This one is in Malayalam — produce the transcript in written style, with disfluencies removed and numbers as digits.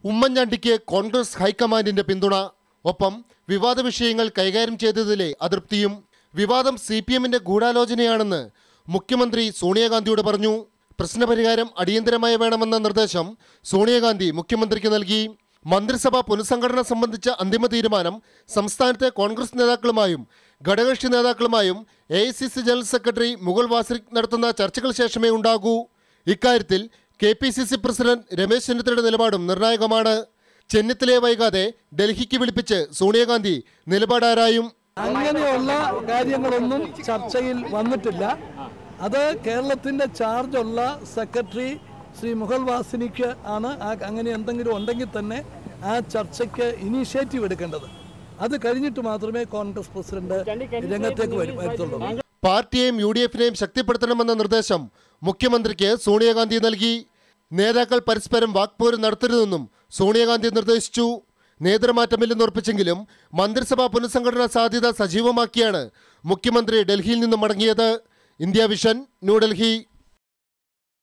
ഉമ്മൻ ചാണ്ടിക്ക് കോൺഗ്രസ് ഹൈക്കമാൻഡിന്റെ പിന്തുണ. ഒപ്പം വിവാദ വിഷയങ്ങൾ കൈകാര്യം ചെയ്തതിലെ അതൃപ്തിയും. വിവാദം CPMന്റെ ഗൂഢാലോചനയാണെന്ന് മുഖ്യമന്ത്രി സോണിയാഗാന്ധിയോട് പറഞ്ഞു. പ്രശ്നപരിഹാരം അടിയന്തരമായി വേണമെന്ന നിർദ്ദേശം സോണിയാഗാന്ധി മുഖ്യമന്ത്രിക്ക് നൽകി. മന്ത്രിസഭാ പുനഃസംഘടന സംബന്ധിച്ച അന്തിമ തീരുമാനം സംസ്ഥാനത്തെ കോൺഗ്രസ് നേതാക്കളുമായും ഘടകകക്ഷി നേതാക്കളുമായും AICC general secretary Mukul Wasnik നടത്തുന്ന ചർച്ചകൾക്ക് ശേഷമേ ഉണ്ടാകൂ. ഇക്കാര്യത്തിൽ KPCC പ്രസിഡന്റ് രമേശ് ചെന്നിത്തലയുടെ നിലപാടും നിർണായകമാണ്. ചെന്നിത്തലയെ വൈകാതെ ഡൽഹിക്ക് വിളിപ്പിച്ച് സോണിയാഗാന്ധി നിലപാടാരായും. അങ്ങനെയുള്ള കാര്യങ്ങളൊന്നും ചർച്ചയിൽ വന്നിട്ടില്ല. അത് കേരളത്തിന്റെ ചാർജുള്ള സെക്രട്ടറി ശ്രീ മുകുൾ വാസ്നിക് ആണ്. അങ്ങനെ എന്തെങ്കിലും ഉണ്ടെങ്കിൽ തന്നെ ആ ചർച്ചയ്ക്ക് ഇനീഷ്യേറ്റീവ് എടുക്കേണ്ടത്. അത് കഴിഞ്ഞിട്ട് മാത്രമേ കോൺഗ്രസ് പ്രസിഡന്റ് രംഗത്തേക്ക് വരത്തുള്ളൂ. പാർട്ടിയെയും UDFനെയും ശക്തിപ്പെടുത്തണമെന്ന നിർദ്ദേശം മുഖ്യമന്ത്രിക്ക് സോണിയാഗാന്ധി നൽകി. നേതാക്കൾ പരസ്പരം വാക്പോര് നടത്തരുതെന്നും സോണിയാഗാന്ധി നിർദ്ദേശിച്ചു. നേതൃമാറ്റമില്ലെന്ന് ഉറപ്പിച്ചെങ്കിലും മന്ത്രിസഭാ പുനഃസംഘടനാ സാധ്യത സജീവമാക്കിയാണ് മുഖ്യമന്ത്രി ഡൽഹിയിൽ നിന്നും മടങ്ങിയത്. India vision, New Delhi.